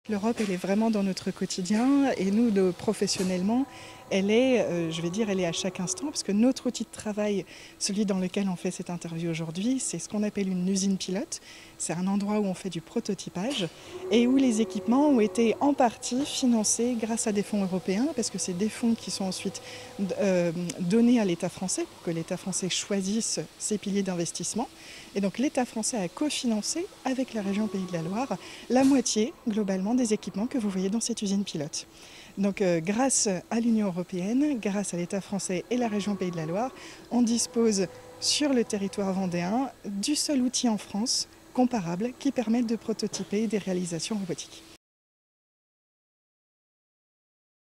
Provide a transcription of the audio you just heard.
L'Europe, elle est vraiment dans notre quotidien et nous, professionnellement, elle est, je vais dire, elle est à chaque instant parce que notre outil de travail, celui dans lequel on fait cette interview aujourd'hui, c'est ce qu'on appelle une usine pilote. C'est un endroit où on fait du prototypage et où les équipements ont été en partie financés grâce à des fonds européens parce que c'est des fonds qui sont ensuite donnés à l'État français pour que l'État français choisisse ses piliers d'investissement. Et donc l'État français a cofinancé avec la région Pays de la Loire la moitié globalement des équipements que vous voyez dans cette usine pilote. Donc grâce à l'Union européenne, grâce à l'État français et la région Pays de la Loire, on dispose sur le territoire vendéen du seul outil en France comparable qui permette de prototyper des réalisations robotiques.